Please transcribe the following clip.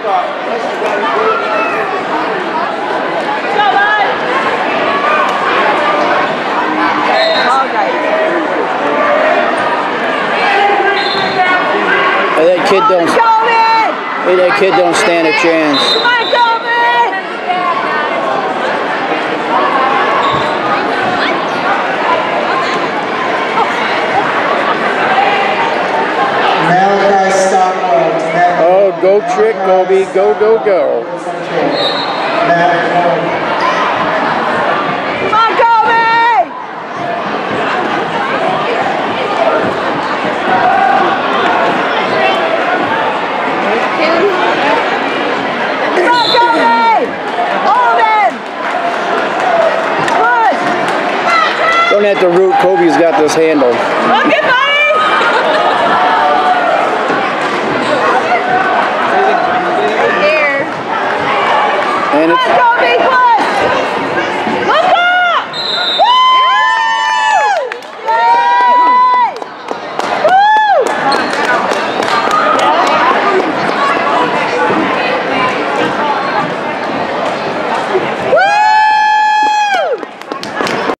That kid don't stand a chance. Come on, Kobe! Oh, go trick, Kobe. Go, go, go. Come on, Kobe! Don't have to root. Kobe's got this handled. Look at my